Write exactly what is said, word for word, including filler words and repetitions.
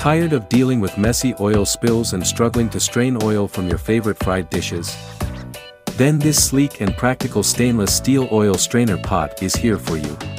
Tired of dealing with messy oil spills and struggling to strain oil from your favorite fried dishes? Then this sleek and practical stainless steel oil strainer pot is here for you.